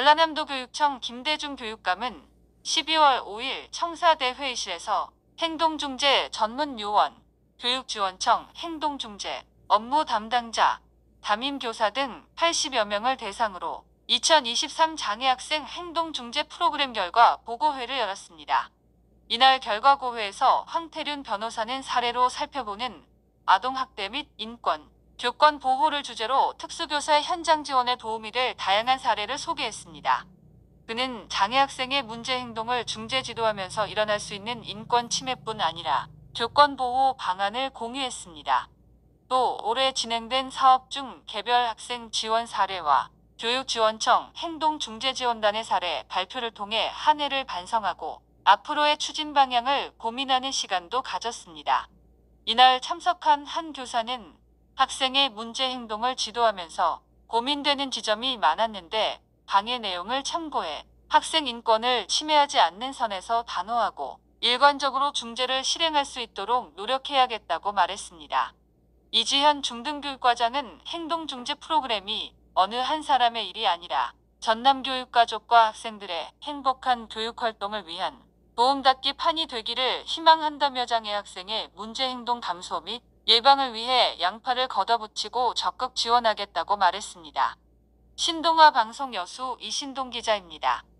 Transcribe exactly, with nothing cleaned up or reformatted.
전라남도 교육청 김대중 교육감은 십이월 오일 청사대 회의실에서 행동중재 전문요원, 교육지원청 행동중재 업무 담당자, 담임교사 등 팔십여 명을 대상으로 이천이십삼 장애학생 행동중재 프로그램 결과 보고회를 열었습니다. 이날 결과고회에서 황태륜 변호사는 사례로 살펴보는 아동학대 및 인권, 교권 보호를 주제로 특수교사의 현장 지원에 도움이 될 다양한 사례를 소개했습니다. 그는 장애학생의 문제 행동을 중재 지도하면서 일어날 수 있는 인권 침해뿐 아니라 교권 보호 방안을 공유했습니다. 또 올해 진행된 사업 중 개별 학생 지원 사례와 교육지원청 행동중재지원단의 사례 발표를 통해 한 해를 반성하고 앞으로의 추진 방향을 고민하는 시간도 가졌습니다. 이날 참석한 한 교사는 학생의 문제 행동을 지도하면서 고민되는 지점이 많았는데 강의 내용을 참고해 학생 인권을 침해하지 않는 선에서 단호하고 일관적으로 중재를 실행할 수 있도록 노력해야겠다고 말했습니다. 이지현 중등교육과장은 행동중재 프로그램이 어느 한 사람의 일이 아니라 전남교육가족과 학생들의 행복한 교육활동을 위한 도움닫기 판이 되기를 희망한다며 장애학생의 문제행동 감소 및 예방을 위해 양팔을 걷어붙이고 적극 지원하겠다고 말했습니다. 신동아 방송 여수 이신동 기자입니다.